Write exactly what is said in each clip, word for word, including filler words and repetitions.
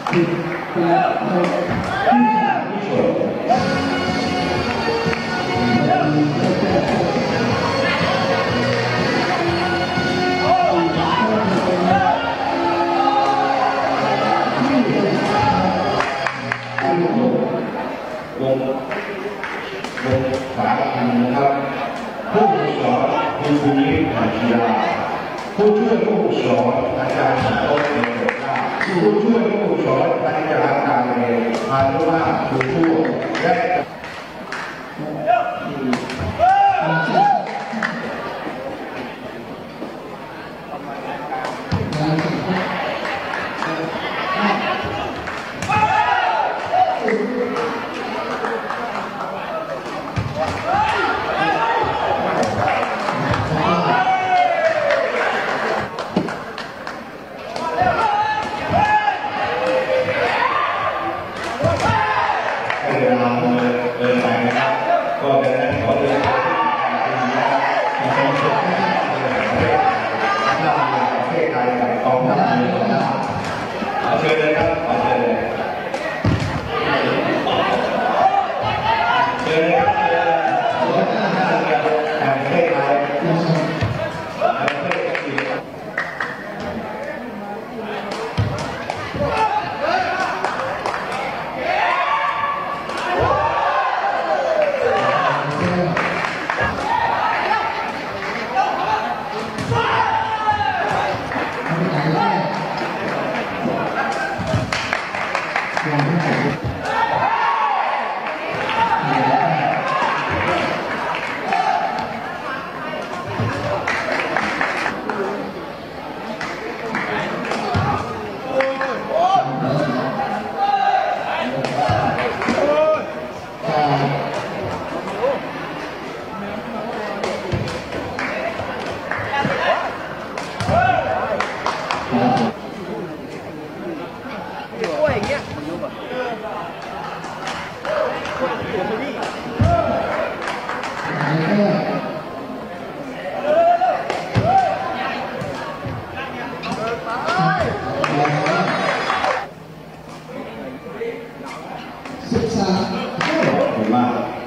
สิบแปดหกที่ที่สุดวงวงสามพันนะครับผู้สอนคุณภูมิพันธียาผู้ช่วยผู้สอนอาจารย์โต๊ะเอกราชผู้ช่วยผู้สอนอาจารย์การเรียนพานุมาตรผู้ช่วยและเดินไปนะครับก็ดังนั้นขอเดินไปที่นะครับในส่วนที่ประเทศไทยกับกองทัพเรือนะครับเชิญเลยครับเชิญเลยเชิญเลยครับเรือรถท่าเรือแห่งประเทศไทยสิบสามผมว่า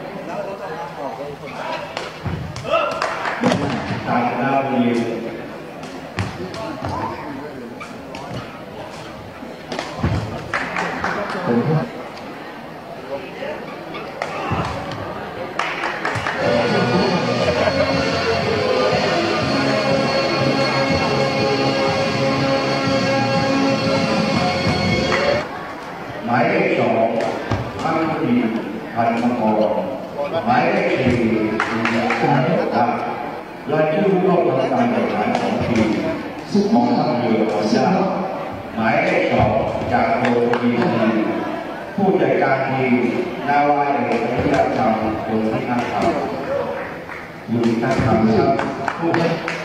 ทางหน้าบุรีผมหมายเลขสองพันธุดีพันธุ์มังกรหมายเลขสี่คือการตัดรายชื่อผู้เข้ารับการแข่งขันของทีมกองทัพเรือขอทราบหมายเลขสองจากโดยทีมผู้จัดการทีมนาวาเอกวิทยาธรรมคนที่นั่งทำอยู่ที่นั่งทำครับผู้